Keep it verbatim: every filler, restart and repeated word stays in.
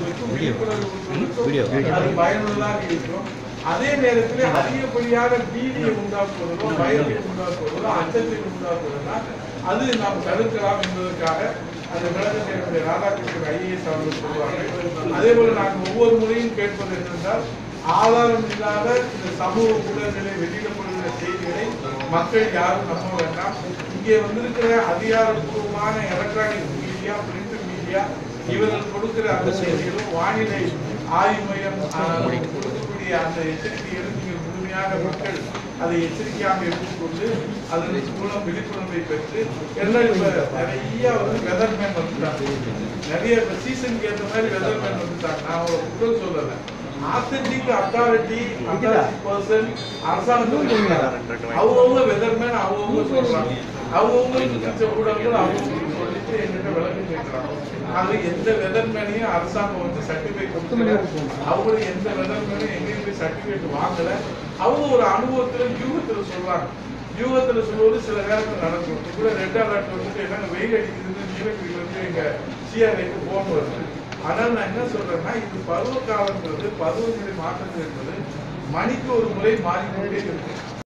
ஊட்டுவதற்கும் விழிப்புணர்வு ஊட்டுவதற்கும் அது பயனுள்ளதாக இருக்கும். அதே நேரத்தில் அதிகப்படியான பீதியை உண்டாக்குவதோ பயத்தை உண்டாக்குவதோ அச்சத்தை உண்டாக்குவதோ அது நாம் தடுக்கலாம் என்பதற்காக அந்த விளக்கத்தை ராதாகிருஷ்ணன் ஐஏஎஸ் அவர்கள் சொல்வார்கள். அதே போல நாங்கள் ஒவ்வொரு முறையும் கேட்பது என்னென்றால் ஆதாரம் இல்லாத இந்த சமூக ஊடகங்களை வெளியிடப்படுகிற செய்திகளை மக்கள் யாரும் நம்ப வேண்டாம். இங்கே வந்திருக்கிற அதிகாரப்பூர்வமான எலக்ட்ரானிக் மீடியா, பிரிண்ட் மீடியா இவர்கள் கொடுக்கிற அந்த செய்திகளும் வானிலை ஆய்வு மையம் கொடுக்கக்கூடிய அந்த எச்சரிக்கைகளும் நீங்கள் முழுமையாக மக்கள் அதை எச்சரிக்கையாக எடுத்துக்கொண்டு அதன் மூலம் விழிப்புணர்வை பெற்று எல்லாம் இப்ப நிறைய வந்து வெதர்மேன் வந்துட்டாங்க. நிறைய சீசனுக்கு ஏற்ற மாதிரி வெதர்மேன் வந்துட்டாங்க. நான் அவங்களை குற்றம் சொல்லலை. ஆத்தென்டிக் அத்தாரிட்டி அத்தாரிட்டி பர்சன் அரசாங்கத்துக்கு அவங்கவுங்க வெதர்மேன் அவங்கவுங்க சொல்றாங்க. அவங்கவுங்களுக்கு பிடிச்ச ஊடகங்கள் அவங்களுக்கு சொல்லிட்டு எங்கிட்ட விளக்கம் கேட்கிறாங்க. அது எந்த வெதர்மேனையும் அரசாங்கம் வந்து சர்டிபிகேட் கொடுக்கல. அவங்களும் எந்த வெதர்மேனும் எங்கேயும் போய் சர்டிபிகேட் வாங்கல. அவங்க ஒரு அனுபவத்துல யூகத்துல சொல்றாங்க. யூகத்துல சொல்வது சில நேரத்தில் நடக்கும். கூட ரெட் அலர்ட் வந்துட்டு என்னங்க வெயில் அடிக்கிறது நீலகிரியில் வந்து எங்க சிஆர்ஐக்கு போன் வருது. ஆனால் நான் என்ன சொல்றேன்னா இது பருவ காலங்கிறது பருவநிலை மாற்றங்கள் என்பது மணிக்கு ஒரு முறை மாறிக்கொண்டே இருக்கு.